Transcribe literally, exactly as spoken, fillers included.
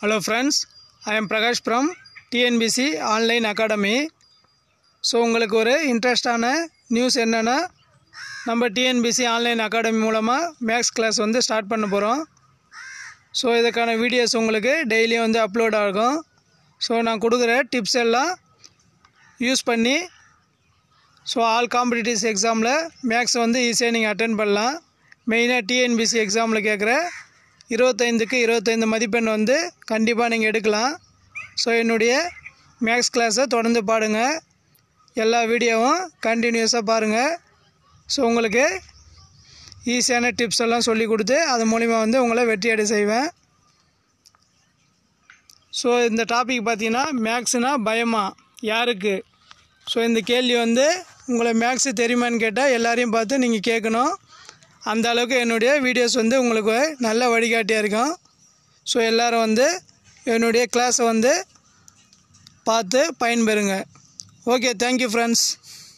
Hello friends, I am Prakash from T N B C Online Academy. So உங்களுக்கு ஒரு இன்ட்ரெஸ்டான news என்னன்னா நம்ம T N B C Online Academy மூலமா maths class வந்து start பண்ண போறோம். ஸோ இதுக்கான வீடியோஸ் உங்களுக்கு டெய்லி வந்து அப்லோட் ஆகும். ஸோ நான் கொடுக்குற டிப்ஸ் எல்லாம் யூஸ் பண்ணி ஸோ ஆல் காம்படிட்டிவ்ஸ் எக்ஸாமில் மேக்ஸ் வந்து ஈஸியாக நீங்கள் அட்டென்ட் பண்ணலாம். மெயினாக T N B C எக்ஸாமில் கேட்குற இருபத்தைந்துக்கு இருபத்தைந்து மதிப்பெண் வந்து கண்டிப்பாக நீங்கள் எடுக்கலாம். ஸோ என்னுடைய மேக்ஸ் கிளாஸை தொடர்ந்து பாருங்கள், எல்லா வீடியோவும் கண்டினியூஸாக பாருங்கள். ஸோ உங்களுக்கு ஈஸியான டிப்ஸ் எல்லாம் சொல்லி கொடுத்து அது மூலிமா வந்து உங்களை வெற்றி அடை செய்வேன். ஸோ இந்த டாபிக் பார்த்தீங்கன்னா மேக்ஸ்னால் பயமா யாருக்கு? ஸோ இந்த கேள்வி வந்து உங்களை மேக்ஸு தெரியுமான்னு கேட்டால் எல்லாரையும் பார்த்து நீங்கள் கேட்கணும். அந்த அளவுக்கு என்னுடைய வீடியோஸ் வந்து உங்களுக்கு நல்ல வழிகாட்டியாக இருக்கும். ஸோ எல்லோரும் வந்து என்னுடைய கிளாஸை வந்து பார்த்து பயன்பெறுங்க. Okay, thank you friends.